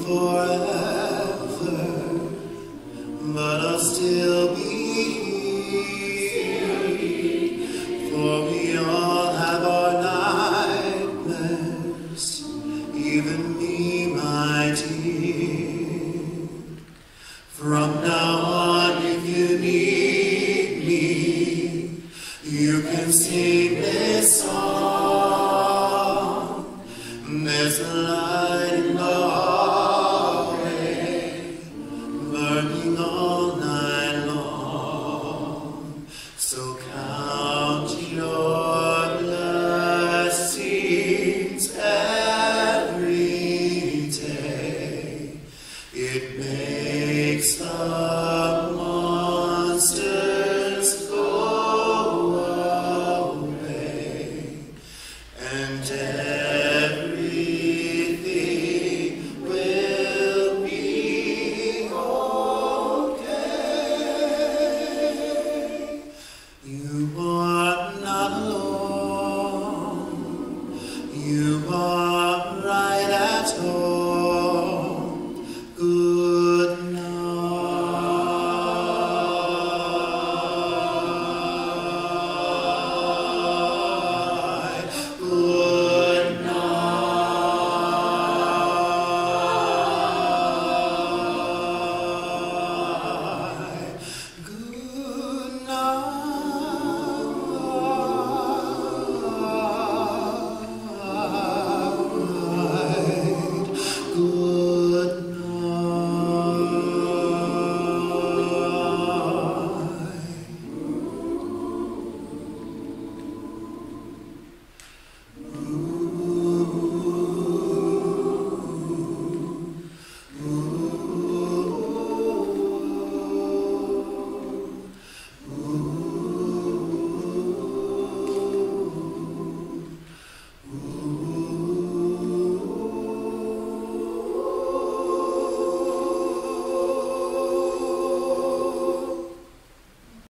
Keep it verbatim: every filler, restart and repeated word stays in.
forever, but I'll still be here, for we all have our nightmares, even me, my dear. From now on, if you need me, you can sing this song. There's a light in the hallway, burning all night long. So count your blessings every day. It makes the monsters go away, and everything will be okay. You are not alone. You are